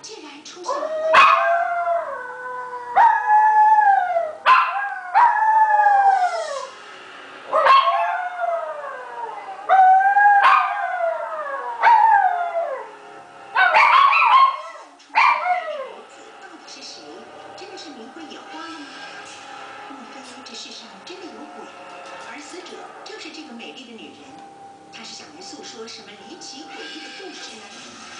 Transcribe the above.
竟然出现了。是谁？真的是冥婚眼花了吗？莫非这世上真的有鬼？而死者正是这个美丽的女人，她是想来诉说什么离奇诡异的故事呢？